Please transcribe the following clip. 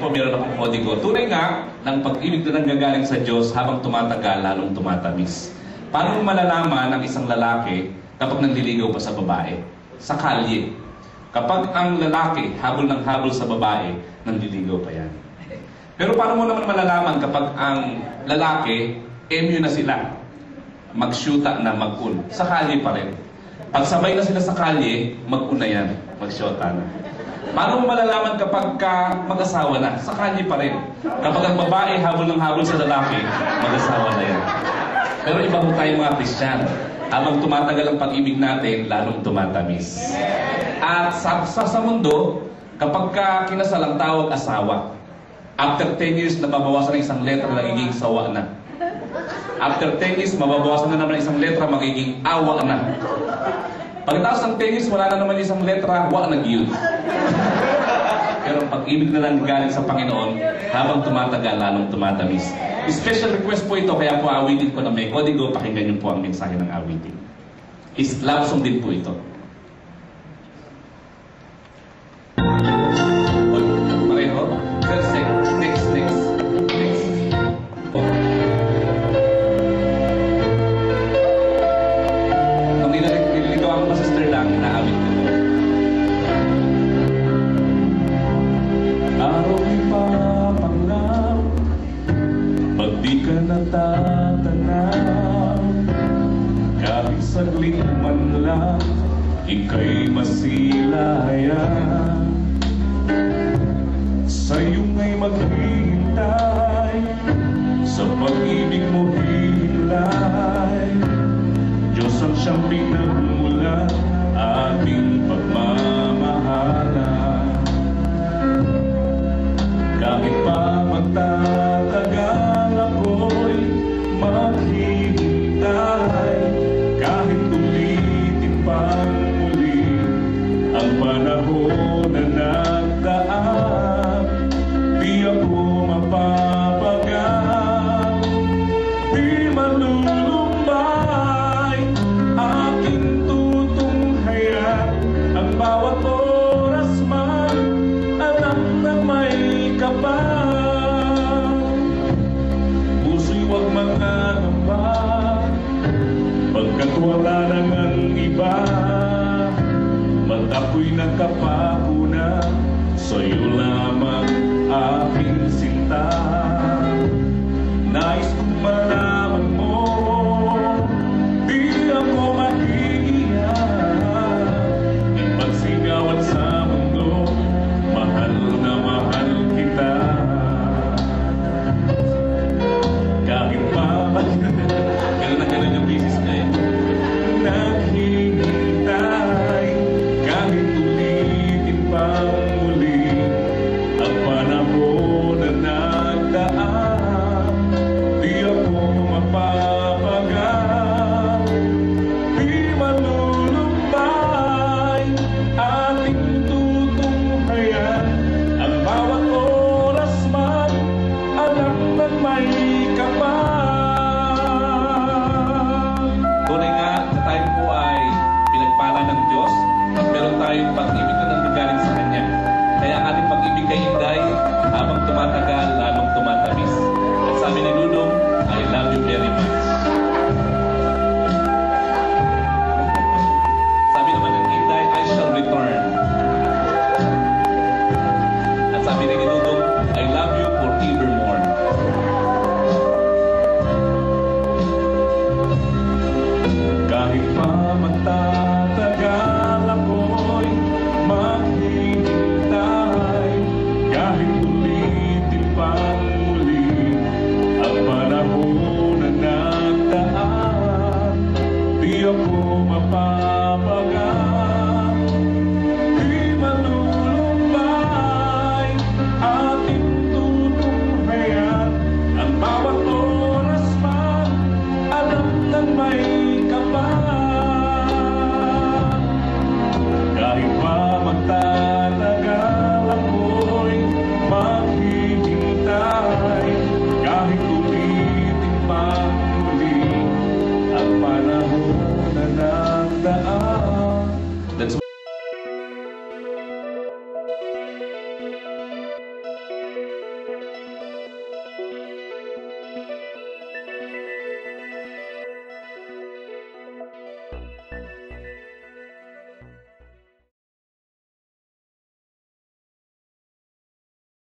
po, meron akong kodigo. Tunay nga, ng pag-ibig na nanggagaling sa Diyos habang tumatagal, lalong tumatamis. Paano mo malalaman ang isang lalaki kapag nanliligaw pa sa babae? Sa kalye. Kapag ang lalaki habol ng habol sa babae, nanliligaw pa yan. Pero paano mo naman malalaman kapag ang lalaki, MU na sila? Mag-shoota na mag-un. Sa kalye pa rin. Pag sabay na sila sa kalye, mag-una yan. Mag-shoota na. Paano mo malalaman kapag mag-asawa na? Sa kalye pa rin. Kapag ang babae habol ng habol sa lalaki, mag-asawa na yan. Pero iba po tayo mga Kristiyano. Habang tumatagal ang pag-ibig natin, lalong tumatamis. At sa mundo, kapag kinasal ang tawag asawa, after 10 years, nababawasan ng isang letra, nagiging sawa na. After 10 years, mababawasan na naman ng isang letra, magiging awa na. Pagkatapos ng 10 years, wala na naman isang letra, wa na gil. Pero ang pag-ibig na lang galing sa Panginoon, habang tumatagal, lalong tumatamis. Special request po ito, kaya po awitin ko na may kodigo, pakinggan niyo po ang mensahe ng awitin. Love song din po ito. Pareho? Next. Nung nililigaw ako pa sister lang, inaawit ko. Araw ipapangaw, pag di ka natatanaw, kahit saglit man lang, ika'y masilayan. Sa'yo nga'y maghihintay, sa pag-ibig mo hilay. Diyos ang siyang pinagmulan, ating pagmamahalan. Kahit pa magtatagal ako'y maghihintay, kahit ulitin pang muli ang panahon na nagdaan, di ako mapapagal, di malulumbay, aking tutunghayan ang bawat oras man, alam na may kapal. Puso'y huwag mangangamba, pagkat wala nang ang iba, matako'y nakapako na, sa'yo lamang aking sinta. Nais kong malaman mo, di ako mahihiyan, ipagsigawan sa mundo, mahal na mahal kita. Kahit pa ganun na ganun yung business na yun. Naghihintay, kahit ulitin pang muli ang panahon na nagdaan, di ako mapapagal, di malulumbay, ating tutunghayan ang bawat oras man, alam ng may kapal. Tunay nga, sa tayo po ay pinagpala ng Diyos, meron tayong pag-ibig na nanggagaling sa Kanya. Kaya ang ating pag-ibig kay Inday, habang tumatagal, lalong tumatamis. At sabi ni Dudong, I love you very much. Sabi naman ng Inday, I shall return. At sabi ni Dudong, I love you forevermore. Kahit pa magtatagal ako'y maghihintay, kahit ulitin pang muli ang panahon na nagdaan, di ako mapapagal, di malulumbay, ating tutunghayan ang bawat oras man, alam ng may kapal. Kahit pa magtatagal ako'y maghihintay, kahit ulitin pang muli ang panahon na nagdaan.